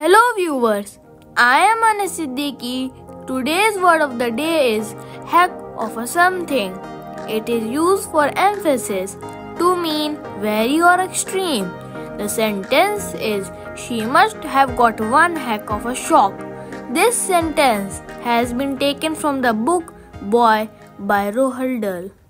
Hello viewers, I am Anas Siddiqui. Today's word of the day is heck of a something. It is used for emphasis to mean very or extreme. The sentence is she must have got one heck of a shock. This sentence has been taken from the book Boy by Roahl.